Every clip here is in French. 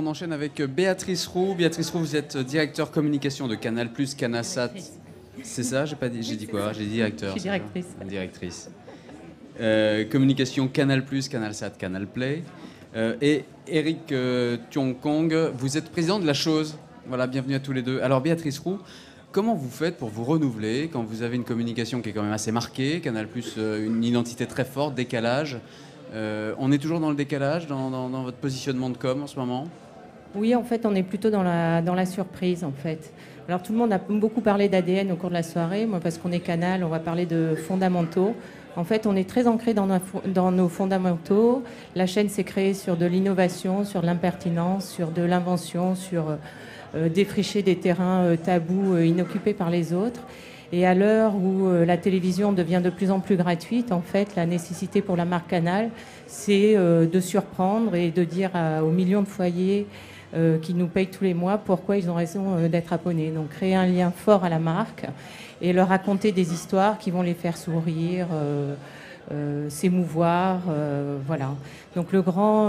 On enchaîne avec Béatrice Roux. Béatrice Roux, vous êtes directeur communication de Canal+, Canasat. C'est ça? J'ai pas dit, j'ai dit quoi? J'ai dit directeur. Je suis directrice. Directrice. Communication Canal+, Canalsat, Canalplay. Et Eric Tionkong, vous êtes président de La Chose. Voilà, bienvenue à tous les deux. Alors Béatrice Roux, comment vous faites pour vous renouveler quand vous avez une communication qui est quand même assez marquée, Canal+, une identité très forte, décalage. On est toujours dans le décalage, dans votre positionnement de com en ce moment? Oui, en fait, on est plutôt dans la surprise, en fait. Alors, tout le monde a beaucoup parlé d'ADN au cours de la soirée. Moi, parce qu'on est Canal, on va parler de fondamentaux. En fait, on est très ancré dans nos fondamentaux. La chaîne s'est créée sur de l'innovation, sur de l'impertinence, sur de l'invention, sur défricher des terrains tabous, inoccupés par les autres. Et à l'heure où la télévision devient de plus en plus gratuite, en fait, la nécessité pour la marque Canal, c'est de surprendre et de dire aux millions de foyers qui nous payent tous les mois pourquoi ils ont raison d'être abonnés. Donc créer un lien fort à la marque et leur raconter des histoires qui vont les faire sourire, s'émouvoir, voilà. Donc la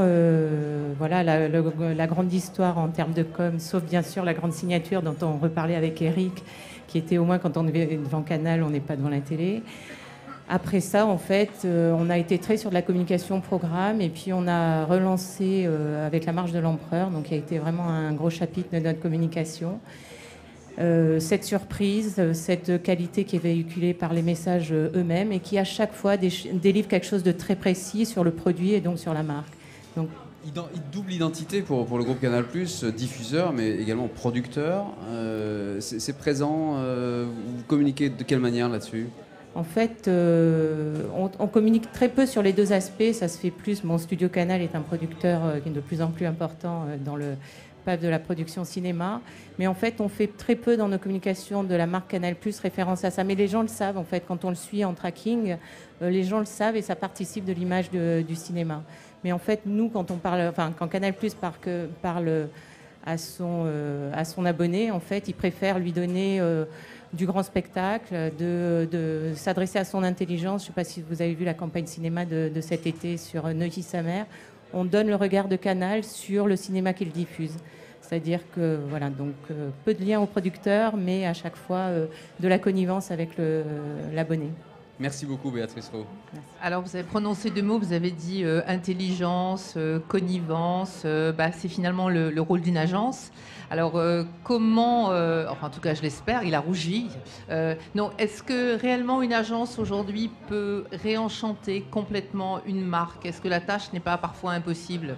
grande histoire en termes de com, sauf bien sûr la grande signature dont on reparlait avec Eric, qui était au moins quand on est devant Canal, on n'est pas devant la télé. Après ça, en fait, on a été très sur de la communication programme et puis on a relancé avec la marche de l'empereur, donc qui a été vraiment un gros chapitre de notre communication. Cette surprise, cette qualité qui est véhiculée par les messages eux-mêmes et qui à chaque fois délivre quelque chose de très précis sur le produit et donc sur la marque. Donc, double identité pour le groupe Canal+, diffuseur, mais également producteur. C'est présent. Vous communiquez de quelle manière là-dessus? En fait, on communique très peu sur les deux aspects. Ça se fait plus. Mon Studio Canal est un producteur qui est de plus en plus important dans le PAF de la production cinéma. Mais en fait, on fait très peu dans nos communications de la marque Canal+, référence à ça. Mais les gens le savent, en fait. Quand on le suit en tracking, les gens le savent et ça participe de l'image du cinéma. Mais en fait, nous, quand Canal+ parle à son abonné, en fait, il préfère lui donner du grand spectacle, de s'adresser à son intelligence. Je ne sais pas si vous avez vu la campagne cinéma de cet été sur Neuilly-sa-Mère. On donne le regard de Canal sur le cinéma qu'il diffuse. C'est-à-dire que, voilà, donc peu de liens au producteur, mais à chaque fois de la connivence avec l'abonné. Merci beaucoup, Béatrice Roux. Alors, vous avez prononcé deux mots, vous avez dit intelligence, connivence, c'est finalement le rôle d'une agence. Alors, comment, en tout cas je l'espère, il a rougi. Non, est-ce que réellement une agence aujourd'hui peut réenchanter complètement une marque? Est-ce que la tâche n'est pas parfois impossible?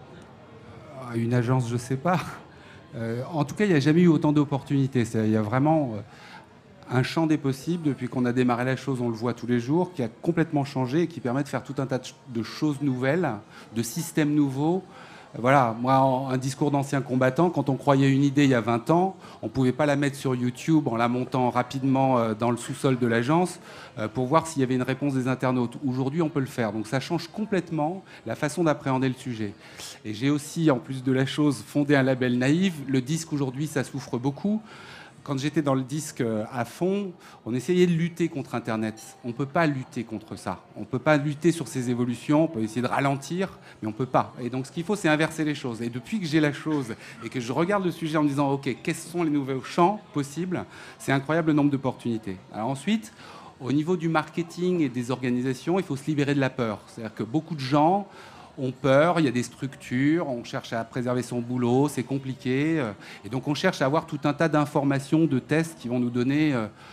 Une agence, je ne sais pas. En tout cas, il n'y a jamais eu autant d'opportunités. Il y a vraiment un champ des possibles, depuis qu'on a démarré la chose, on le voit tous les jours, qui a complètement changé et qui permet de faire tout un tas de choses nouvelles, de systèmes nouveaux. Voilà, moi, un discours d'ancien combattant, quand on croyait une idée il y a 20 ans, on ne pouvait pas la mettre sur YouTube en la montant rapidement dans le sous-sol de l'agence pour voir s'il y avait une réponse des internautes. Aujourd'hui, on peut le faire. Donc ça change complètement la façon d'appréhender le sujet. Et j'ai aussi, en plus de la chose, fondé un label Naïve. Le disque, aujourd'hui, ça souffre beaucoup. Quand j'étais dans le disque à fond, on essayait de lutter contre Internet. On ne peut pas lutter contre ça. On ne peut pas lutter sur ces évolutions. On peut essayer de ralentir, mais on ne peut pas. Et donc, ce qu'il faut, c'est inverser les choses. Et depuis que j'ai la chose et que je regarde le sujet en me disant « Ok, quels sont les nouveaux champs possibles ?» C'est incroyable le nombre d'opportunités. Alors ensuite, au niveau du marketing et des organisations, il faut se libérer de la peur. C'est-à-dire que beaucoup de gens ont peur, il y a des structures, on cherche à préserver son boulot, c'est compliqué. Et donc on cherche à avoir tout un tas d'informations, de tests qui vont nous donner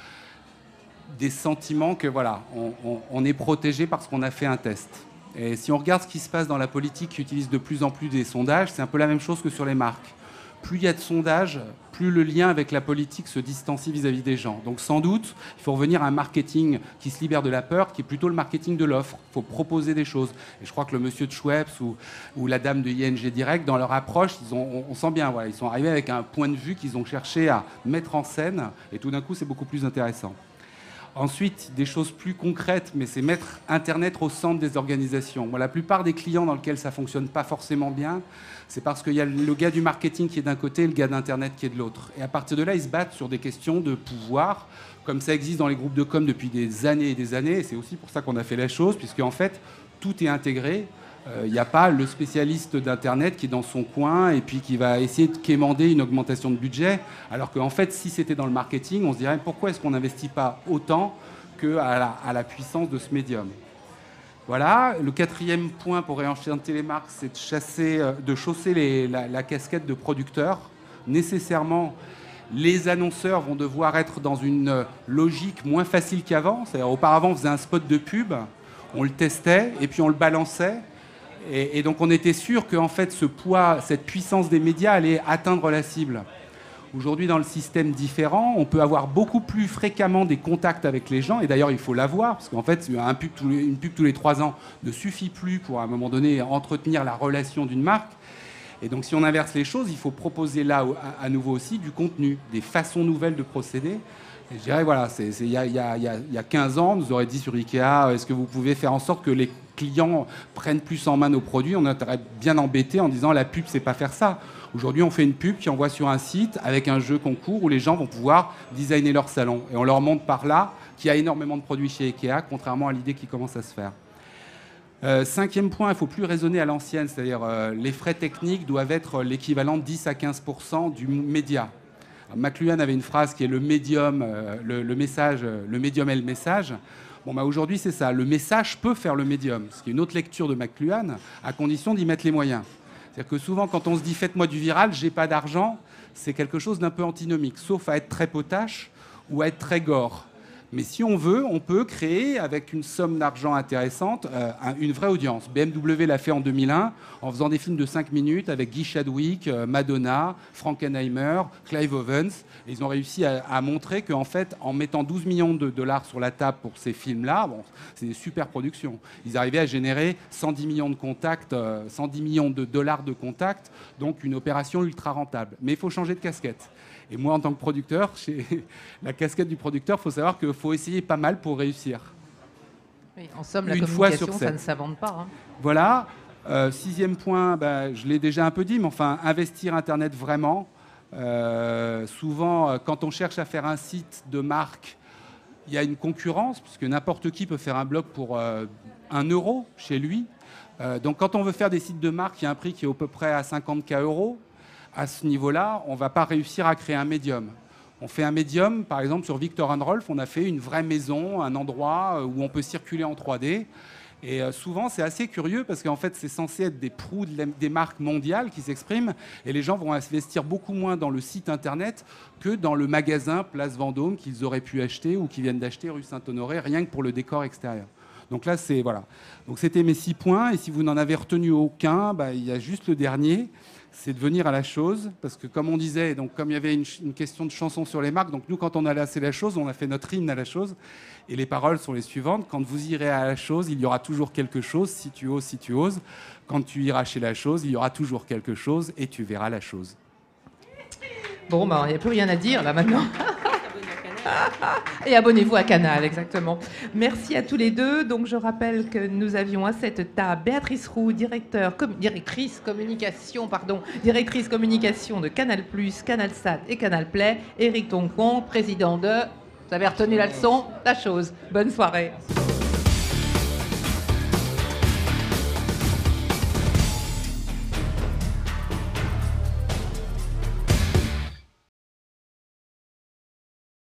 des sentiments que voilà, on est protégé parce qu'on a fait un test. Et si on regarde ce qui se passe dans la politique qui utilise de plus en plus des sondages, c'est un peu la même chose que sur les marques. Plus il y a de sondages, plus le lien avec la politique se distancie vis-à-vis des gens. Donc sans doute, il faut revenir à un marketing qui se libère de la peur, qui est plutôt le marketing de l'offre. Il faut proposer des choses. Et je crois que le monsieur de Schweppes ou la dame de ING Direct, dans leur approche, on sent bien, voilà, ils sont arrivés avec un point de vue qu'ils ont cherché à mettre en scène. Et tout d'un coup, c'est beaucoup plus intéressant. Ensuite, des choses plus concrètes, mais c'est mettre Internet au centre des organisations. Moi, la plupart des clients dans lesquels ça ne fonctionne pas forcément bien, c'est parce qu'il y a le gars du marketing qui est d'un côté et le gars d'Internet qui est de l'autre. Et à partir de là, ils se battent sur des questions de pouvoir, comme ça existe dans les groupes de com depuis des années et des années. Et c'est aussi pour ça qu'on a fait la chose, puisque en fait, tout est intégré. Il n'y a pas le spécialiste d'Internet qui est dans son coin et puis qui va essayer de quémander une augmentation de budget, alors qu'en fait, si c'était dans le marketing, on se dirait pourquoi est-ce qu'on n'investit pas autant qu'à la puissance de ce médium. Voilà. Le quatrième point pour réenchanter les marques, c'est de chausser la casquette de producteur. Nécessairement, les annonceurs vont devoir être dans une logique moins facile qu'avant. C'est-à-dire, auparavant, on faisait un spot de pub, on le testait et puis on le balançait. Et donc, on était sûr qu'en fait, ce poids, cette puissance des médias allait atteindre la cible. Aujourd'hui, dans le système différent, on peut avoir beaucoup plus fréquemment des contacts avec les gens. Et d'ailleurs, il faut l'avoir, parce qu'en fait, une pub tous les 3 ans ne suffit plus pour, à un moment donné, entretenir la relation d'une marque. Et donc, si on inverse les choses, il faut proposer là, à nouveau aussi, du contenu, des façons nouvelles de procéder. Et je dirais, voilà, il y a 15 ans, on nous aurait dit sur Ikea, est-ce que vous pouvez faire en sorte que les clients prennent plus en main nos produits? On serait bien embêté en disant, la pub, c'est pas faire ça. Aujourd'hui, on fait une pub qui envoie sur un site avec un jeu concours où les gens vont pouvoir designer leur salon. Et on leur montre par là qu'il y a énormément de produits chez Ikea, contrairement à l'idée qui commence à se faire. 5e point, il ne faut plus raisonner à l'ancienne, c'est-à-dire les frais techniques doivent être l'équivalent de 10 à 15% du média. Alors, McLuhan avait une phrase qui est le médium, le message, le médium est le message. Bon, bah, aujourd'hui, c'est ça. Le message peut faire le médium, ce qui est une autre lecture de McLuhan, à condition d'y mettre les moyens. C'est-à-dire que souvent, quand on se dit « faites-moi du viral, j'ai pas d'argent », c'est quelque chose d'un peu antinomique, sauf à être très potache ou à être très gore. Mais si on veut, on peut créer, avec une somme d'argent intéressante, une vraie audience. BMW l'a fait en 2001, en faisant des films de 5 minutes avec Guy Chadwick, Madonna, Frankenheimer, Clive Owens. Et ils ont réussi à montrer qu'en fait, en mettant 12 millions de dollars sur la table pour ces films-là, bon, c'est des super productions. Ils arrivaient à générer 110 millions de contacts, 110 millions de dollars de contacts, donc une opération ultra rentable. Mais il faut changer de casquette. Et moi, en tant que producteur, la casquette du producteur, il faut savoir qu'il faut essayer pas mal pour réussir. Oui, en somme, la communication, ça ne s'invente pas. Hein. Voilà. 6e point, je l'ai déjà un peu dit, mais enfin, investir Internet vraiment. Souvent, quand on cherche à faire un site de marque, il y a une concurrence, puisque n'importe qui peut faire un blog pour 1 euro chez lui. Donc, quand on veut faire des sites de marque, il y a un prix qui est à peu près à 50 €. À ce niveau-là, on ne va pas réussir à créer un médium. On fait un médium, par exemple, sur Viktor & Rolf, on a fait une vraie maison, un endroit où on peut circuler en 3D. Et souvent, c'est assez curieux parce qu'en fait, c'est censé être des proues des marques mondiales qui s'expriment. Et les gens vont investir beaucoup moins dans le site Internet que dans le magasin Place Vendôme qu'ils auraient pu acheter ou qu'ils viennent d'acheter rue Saint-Honoré, rien que pour le décor extérieur. Donc là, voilà. Donc c'était mes 6 points. Et si vous n'en avez retenu aucun, il y a juste le dernier. C'est de venir à la chose, parce que comme on disait, donc comme il y avait une question de chanson sur les marques, donc nous quand on a lancé la chose, on a fait notre hymne à la chose, et les paroles sont les suivantes: quand vous irez à la chose, il y aura toujours quelque chose, si tu oses, si tu oses. Quand tu iras chez la chose, il y aura toujours quelque chose, et tu verras la chose. Bon, il n'y a plus rien à dire là maintenant. Et abonnez-vous à Canal, exactement. Merci à tous les deux. Donc, je rappelle que nous avions à cette table Béatrice Roux, directrice communication de Canal+, CanalSat et Canal Play. Éric Tonquon, président de... Vous avez retenu la leçon? La chose. Bonne soirée.